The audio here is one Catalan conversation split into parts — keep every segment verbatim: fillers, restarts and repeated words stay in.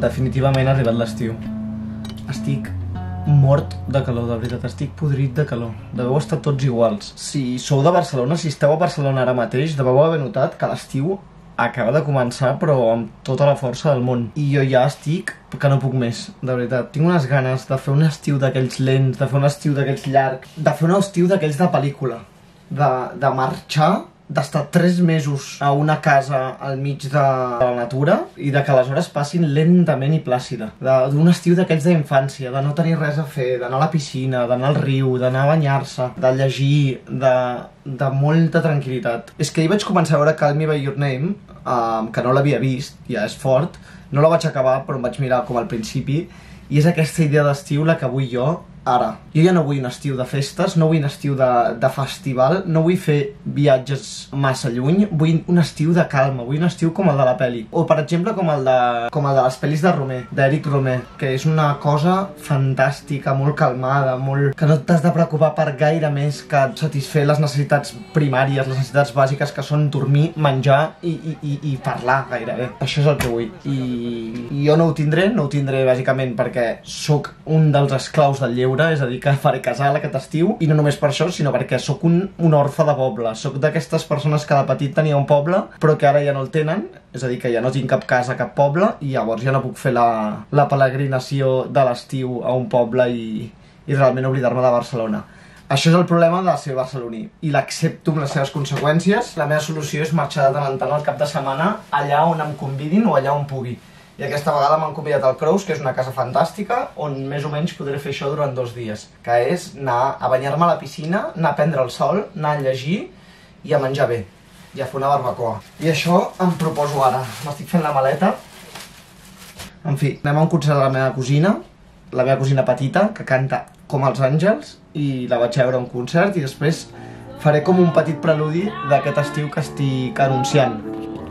definitivament ha arribat l'estiu. Estic mort de calor, de veritat, estic podrit de calor. Deveu estar tots iguals. Si sou de Barcelona, si esteu a Barcelona ara mateix, deveu haver notat que l'estiu acaba de començar, però amb tota la força del món. I jo ja estic que no puc més, de veritat. Tinc unes ganes de fer un estiu d'aquells lents, de fer un estiu d'aquells llargs, de fer un estiu d'aquells de pel·lícula, de, de marxar, d'estar tres mesos a una casa al mig de la natura i de que les hores passin lentament i plàcida. D'un estiu d'aquells d'infància, de no tenir res a fer, d'anar a la piscina, d'anar al riu, d'anar a banyar-se, de llegir, de, de molta tranquil·litat. És que ahir vaig començar a veure Call Me By Your Name, um, que no l'havia vist, ja és fort. No la vaig acabar, però em vaig mirar com al principi, i és aquesta idea d'estiu la que vull jo ara. Jo ja no vull un estiu de festes, no vull un estiu de, de festival, no vull fer viatges massa lluny, vull un estiu de calma, vull un estiu com el de la peli. O per exemple com el de, com el de les pel·lis de Romer, d'Eric Romer, que és una cosa fantàstica, molt calmada, molt... que no t'has de preocupar per gaire més que satisfer les necessitats primàries, les necessitats bàsiques que són dormir, menjar i, i, i, i parlar gairebé. Això és el que vull. I, i jo no ho tindré, no ho tindré bàsicament perquè sóc un dels esclaus del lleure, és a dir, que faré casal aquest estiu, i no només per això, sinó perquè sóc un, un orfe de poble. Sóc d'aquestes persones que de petit tenia un poble, però que ara ja no el tenen, és a dir, que ja no tinc cap casa a cap poble, i llavors ja no puc fer la, la peregrinació de l'estiu a un poble i, i realment oblidar-me de Barcelona. Això és el problema de ser barceloní, i l'accepto amb les seves conseqüències. La meva solució és marxar de tant en tant al cap de setmana allà on em convidin o allà on pugui. I aquesta vegada m'han convidat al Crows, que és una casa fantàstica, on més o menys podré fer això durant dos dies, que és anar a banyar-me a la piscina, anar a prendre el sol, anar a llegir i a menjar bé, i a fer una barbacoa. I això em proposo ara. M'estic fent la maleta. En fi, anem a un concert de la meva cosina, la meva cosina petita, que canta com els àngels, i la vaig veure a un concert, i després faré com un petit preludi d'aquest estiu que estic anunciant.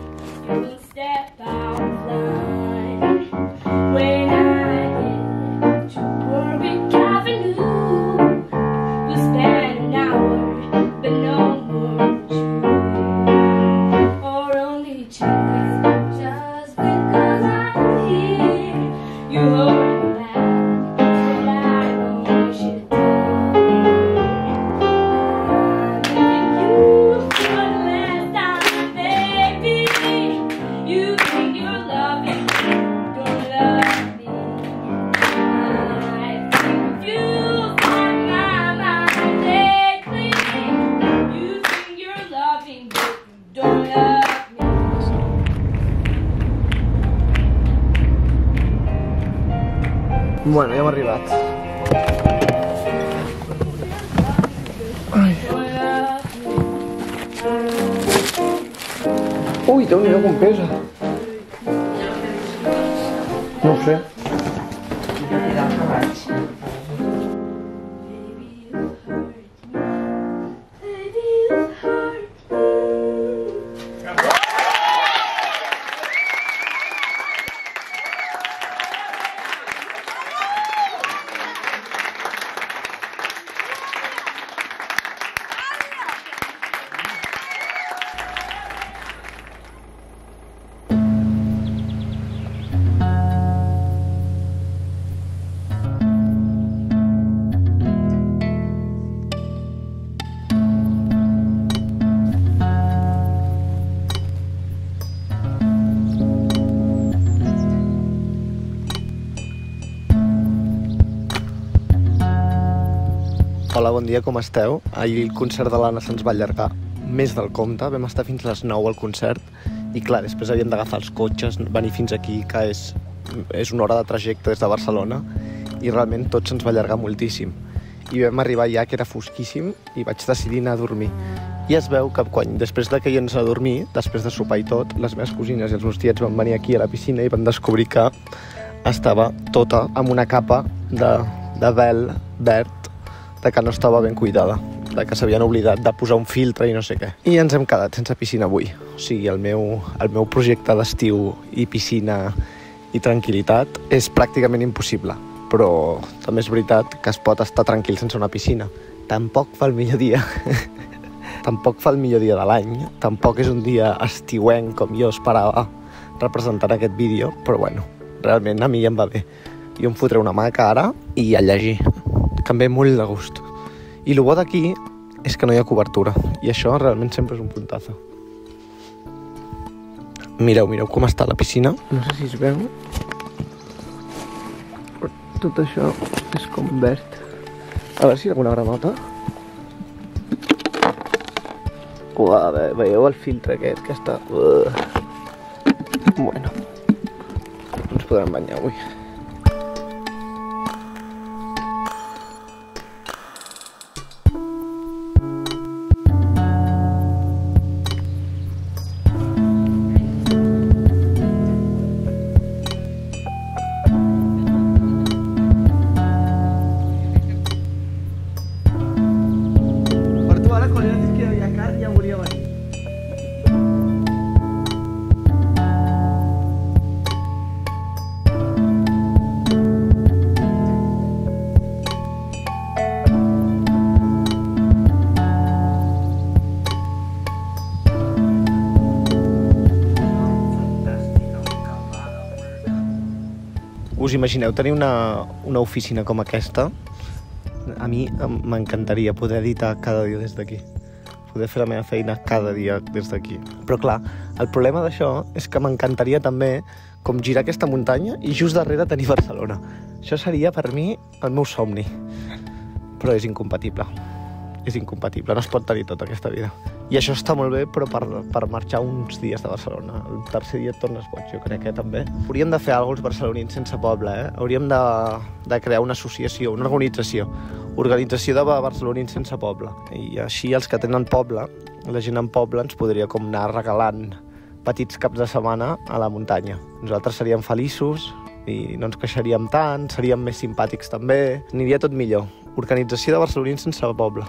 Bueno, ja hem arribat. Ai. Ui, Déu-n'hi-do com pesa. No ho sé. Hola, bon dia, com esteu? Ahir el concert de l'Anna se'ns va allargar més del compte, vam estar fins les nou al concert i clar, després havíem d'agafar els cotxes, venir fins aquí, que és, és una hora de trajecte des de Barcelona, i realment tot se'ns va allargar moltíssim. I vam arribar ja que era fosquíssim i vaig decidir anar a dormir. I es veu que quan, després de que jo ens a dormir, després de sopar i tot, les meves cosines i els meus tiets van venir aquí a la piscina i van descobrir que estava tota amb una capa de, de vel verd, de que no estava ben cuidada, de que s'havien oblidat de posar un filtre i no sé què. I ens hem quedat sense piscina avui. O sigui, el meu, el meu projecte d'estiu i piscina i tranquil·litat és pràcticament impossible. Però també és veritat que es pot estar tranquil sense una piscina. Tampoc fa el millor dia. Tampoc fa el millor dia de l'any. Tampoc és un dia estiuenc com jo esperava representant aquest vídeo, però bueno, realment a mi ja em va bé. Jo em fotré una maca ara i a llegir, que em ve molt de gust. I el bo d'aquí és que no hi ha cobertura, i això realment sempre és un puntazo. Mireu, mireu com està la piscina. No sé si es veu. Tot això és com verd. A veure si hi ha alguna granota. Uah, veieu el filtre aquest que està... Uh. Bueno, no ens podrem banyar avui. Us imagineu tenir una, una oficina com aquesta? A mi m'encantaria poder editar cada dia des d'aquí. Poder fer la meva feina cada dia des d'aquí. Però clar, el problema d'això és que m'encantaria també com girar aquesta muntanya i just darrere tenir Barcelona. Això seria per mi el meu somni. Però és incompatible. És incompatible, no es pot tenir tota aquesta vida. I això està molt bé, però per, per marxar uns dies de Barcelona. El tercer dia et tornes boig, jo crec que també. Hauríem de fer alguna cosa els barcelonins sense poble, eh? Hauríem de, de crear una associació, una organització. Organització de barcelonins sense poble. I així els que tenen poble, la gent en poble ens podria com anar regalant petits caps de setmana a la muntanya. Nosaltres seríem feliços i no ens queixaríem tant, seríem més simpàtics també. Aniria tot millor. Organització de barcelonins sense poble.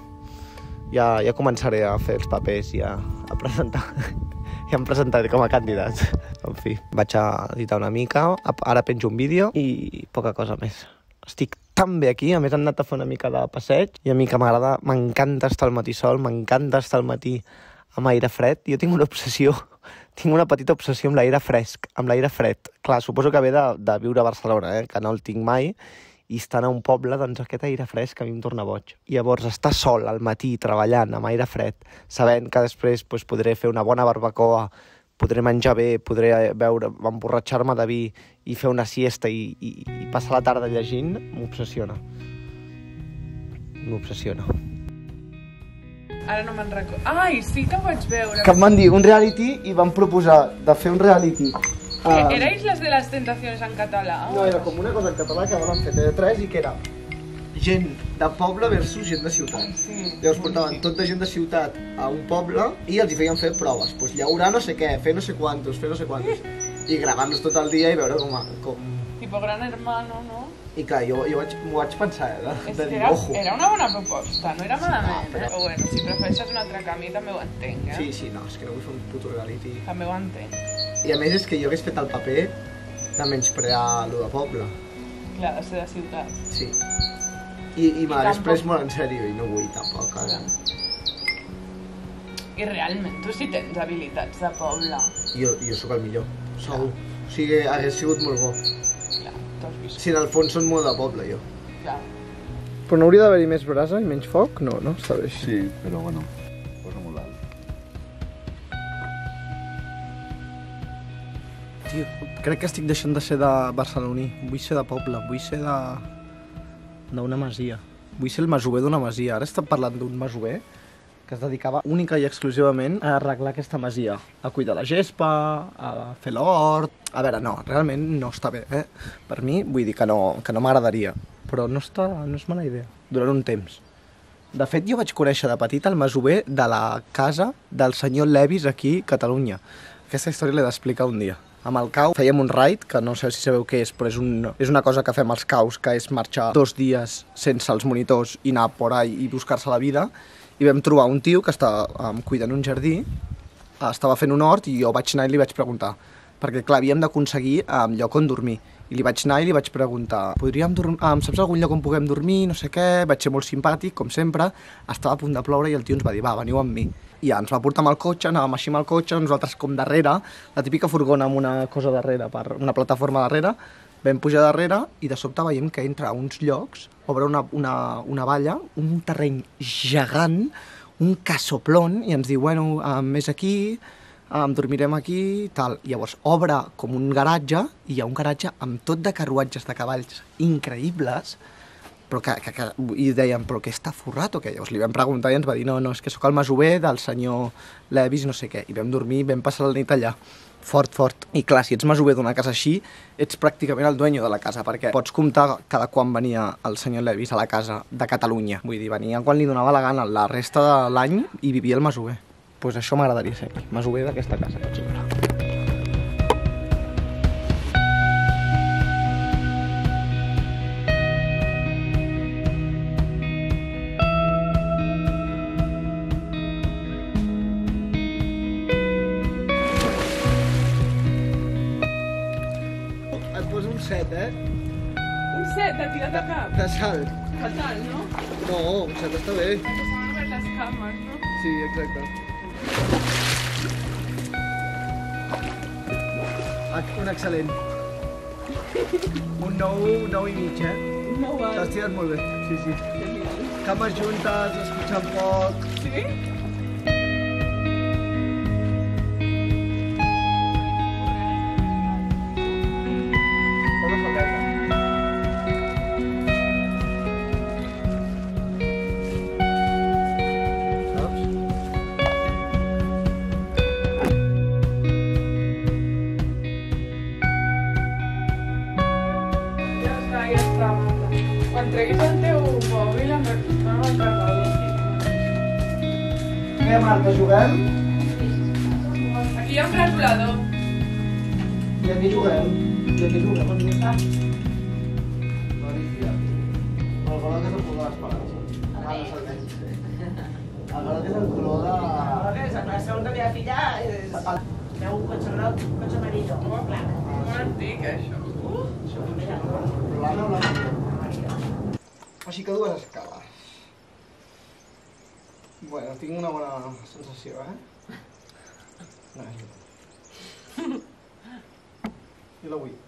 Ja, ja començaré a fer els papers i a, a presentar. Ja em presentaré com a candidat. En fi, vaig a editar una mica, ara penjo un vídeo i poca cosa més. Estic tan bé aquí, a més hem anat a fer una mica de passeig i a mi que m'agrada, m'encanta estar al matí sol, m'encanta estar al matí amb aire fred. Jo tinc una obsessió, tinc una petita obsessió amb l'aire fresc, amb l'aire fred. Clar, suposo que ve de, de viure a Barcelona, eh? Que no el tinc mai. I estant a un poble, doncs aquest aire fresc a mi em torna boig. I llavors estar sol al matí treballant amb aire fred, sabent que després doncs, podré fer una bona barbacoa, podré menjar bé, podré beure, emborratxar-me de vi i fer una siesta i, i, i passar la tarda llegint, m'obsessiona. M'obsessiona. Ara no me'n recordo. Ai, sí que ho vaig veure. Que em van dir un reality i van proposar de fer un reality. Uh, ¿Erais las de las tentaciones en català? No, era com una cosa en català que van fer T V tres i que era gent de poble versus gent de ciutat. Sí, llavors portaven tot de gent de ciutat a un poble i els hi feien fer proves. Pues llaurar no sé què, fer no sé quantos, fer no sé quantos. I gravant-los tot el dia i veure com... com... Tipo Gran Hermano, no? I clar, jo, jo m'ho vaig pensar, eh, de, de dir, era, ojo. Era una bona proposta, no era malament, sí, no, però... eh? Però bueno, si prefereixes un altre camí també ho entenc, eh? Sí, sí, no, és que no vull fer un puto reality. També ho entenc. I a més és que jo hagués fet el paper de menysprear lo de poble. Clar, de ser de ciutat. Sí. I, i me l'hagués pres molt en sèrio i no vull tampoc, ara. I realment, tu sí tens habilitats de poble. Jo, jo sóc el millor, segur. O sigui, hagués sigut molt bo. Clar, t'ho has vist. Si en el fons són molt de poble, jo. Clar. Però no hauria d'haver-hi més brasa i menys foc? No, no? Està bé així. Sí, però bueno, posa molt alt. Tio, crec que estic deixant de ser de barceloní. Vull ser de poble, vull ser de... d'una masia. Vull ser el masover d'una masia. Ara estem parlant d'un masover que es dedicava única i exclusivament a arreglar aquesta masia. A cuidar la gespa, a fer l'hort... A veure, no, realment no està bé, eh? Per mi, vull dir que no, que no m'agradaria. Però no, està, no és mala idea, durant un temps. De fet, jo vaig conèixer de petit el masover de la casa del senyor Levis aquí a Catalunya. Aquesta història l'he d'explicar un dia. Amb el cau fèiem un raid, que no sé si sabeu què és, però és, un, és una cosa que fem als caus, que és marxar dos dies sense els monitors i anar por ahí i buscar-se la vida. I vam trobar un tio que estava um, cuidant un jardí, estava fent un hort i jo vaig anar i li vaig preguntar. Perquè, clar, havíem d'aconseguir um, lloc on dormir. I li vaig anar i li vaig preguntar, podríem dormir, um, saps algun lloc on puguem dormir, no sé què, vaig ser molt simpàtic, com sempre, estava a punt de ploure i el tio ens va dir, va, veniu amb mi. I ja, ens va portar amb el cotxe, anàvem així amb el cotxe, nosaltres com darrere, la típica furgona amb una cosa darrere, per una plataforma darrere, Vam pujar darrere i de sobte veiem que entra a uns llocs, obre una, una, una valla, un terreny gegant, un casoplón, i ens diu, bueno, um, és aquí, um, dormirem aquí, tal. Llavors obre com un garatge, i hi ha un garatge amb tot de carruatges de cavalls increïbles, però que, que, que, i deien, però què està forrat o què? Llavors li vam preguntar i ens va dir, no, no, és que sóc el masover del senyor Levis, no sé què. I vam dormir, vam passar la nit allà. Fort, fort. I clar, si ets masover d'una casa així, ets pràcticament el dueño de la casa, perquè pots comptar cada quan venia el senyor Levis a la casa de Catalunya. Vull dir, venia quan li donava la gana la resta de l'any i vivia el masover. Doncs pues això m'agradaria ser, masover d'aquesta casa, per exemple. set, eh? Un set de tirat de cap? De salt. Fatal, no? No, un set està bé. Que se m'han obert les cames, no? Sí, exacte. Un excel·lent. Un nou, nou i mig, eh? Molt bé. T'has tirat molt bé. Sí, sí. Cames juntes, escuchant poc. Sí? Quan treguis el teu mòbil amb el carregador. Què, Marta, juguem? Aquí hi ha un calculador. I aquí juguem. I aquí juguem. On està? Alicia. El color que és el color de l'esperança. Ah, no sé què. El color que és el color de... La segona de la meva filla és... Veu un cotxe groc, un cotxe amarillo, molt blanc. Molt antic, això. Blana o blanca? Així que dues escales. Bueno, tinc una bona sensació, eh? No, és veritat. I la vull.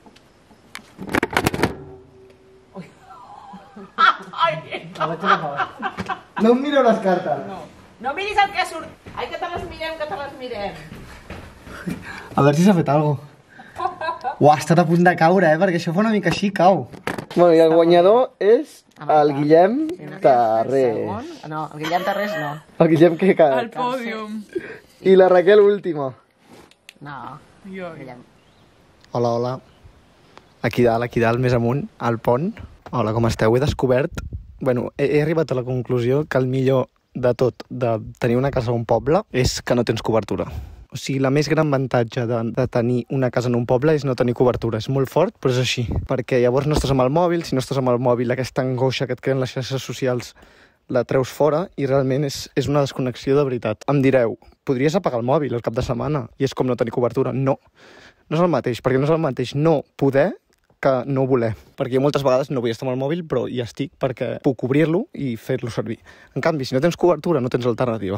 A veure què fa. No em mireu les cartes. No. No miris el que surt. Ai, que te les mirem, que te les mirem. A veure si s'ha fet alguna cosa. Uah, ha estat a punt de caure, eh? Perquè això fa una mica així, cau. Bueno, i el guanyador és el Guillem Tarrés. No, el Guillem Tarrés no. El Guillem que cau. El pòdium. I la Raquel última. No, Jo. Guillem. Hola, hola. Aquí dalt, aquí dalt, més amunt, al pont. Hola, com esteu? He descobert... Bueno, he, he arribat a la conclusió que el millor de tot de tenir una casa a un poble és que no tens cobertura. O sigui, la més gran avantatge de, de tenir una casa en un poble és no tenir cobertura. És molt fort, però és així. Perquè llavors no estàs amb el mòbil, si no estàs amb el mòbil, aquesta angoixa que et creen les xarxes socials la treus fora i realment és, és una desconnexió de veritat. Em direu, podries apagar el mòbil al cap de setmana i és com no tenir cobertura. No, no és el mateix, perquè no és el mateix no poder que no voler. Perquè jo moltes vegades no vull estar amb el mòbil, però hi estic perquè puc obrir-lo i fer-lo servir. En canvi, si no tens cobertura, no tens alternativa.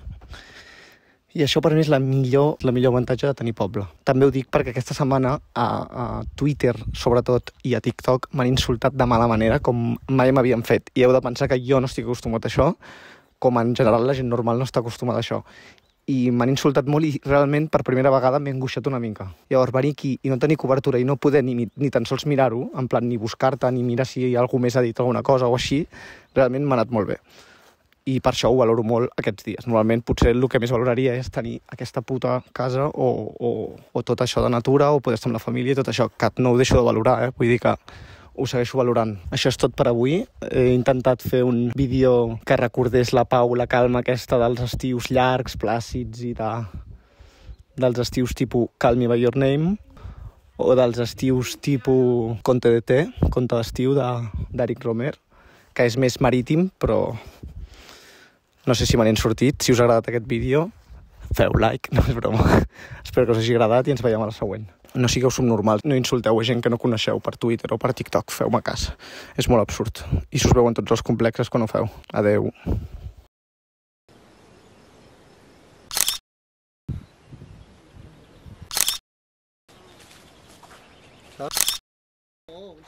I això per mi és la millor, la millor avantatge de tenir poble. També ho dic perquè aquesta setmana a, a Twitter, sobretot, i a TikTok m'han insultat de mala manera, com mai m'havien fet. I heu de pensar que jo no estic acostumat a això, com en general la gent normal no està acostumada a això. I m'han insultat molt i realment per primera vegada m'he angoixat una mica. Llavors venir aquí i no tenir cobertura i no poder ni, ni tan sols mirar-ho, en plan ni buscar-te ni mirar si algú més ha dit alguna cosa o així, realment m'ha anat molt bé. I per això ho valoro molt aquests dies. Normalment potser el que més valoraria és tenir aquesta puta casa o, o, o tot això de natura o poder estar amb la família i tot això, que no ho deixo de valorar, eh? Vull dir que ho segueixo valorant. Això és tot per avui. He intentat fer un vídeo que recordés la pau, la calma aquesta dels estius llargs, plàcids i de... dels estius tipus Call Me By Your Name o dels estius tipus Conte de Té, conte d'estiu d'Eric Romer, que és més marítim, però no sé si me n'he sortit. Si us ha agradat aquest vídeo, feu like, no és broma. Espero que us hagi agradat i ens veiem a la següent. No sigueu subnormals, no insulteu a gent que no coneixeu per Twitter o per TikTok, feu-me cas. És molt absurd. I s'us veuen tots els complexes quan ho feu. Adeu.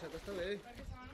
cotxet està bé. Perquè se m'han